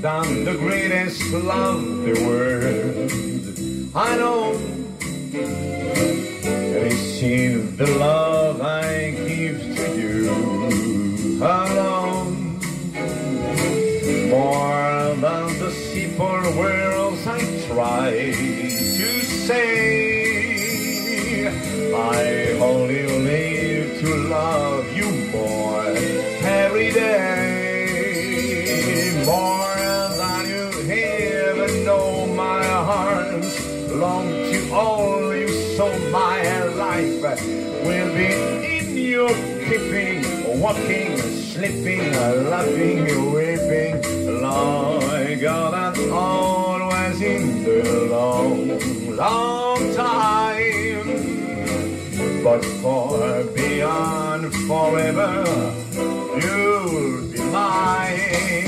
than the greatest love the world. I know this is the love I give to you alone. More than the simple words I try to say. I only live to love you more every day. More than you ever know, my heart's long to hold you, so my life will be in your keeping, walking, sleeping, laughing, weeping, like God and always in the long, long time. But for beyond forever, you'll be mine.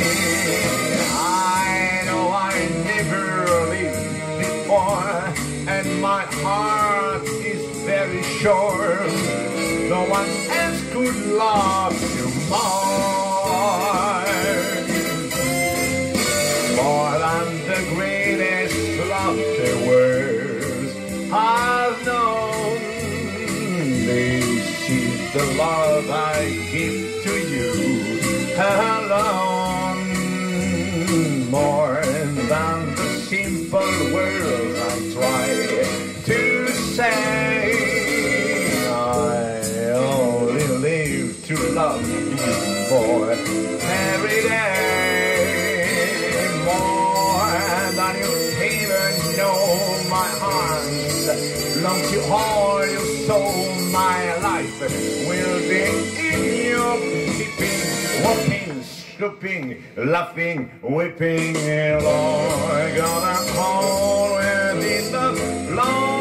I know I never lived before, and my heart is very sure no one else could love you more. More than the greatest love the world has known. This is the love I give to you alone. More than the simple words I try to say. I only live to love you more every day. More than you even know, my arms long to hold you, so my life will be in your keeping, walking, stooping, laughing, weeping, Lord God, I'm always in the Lord.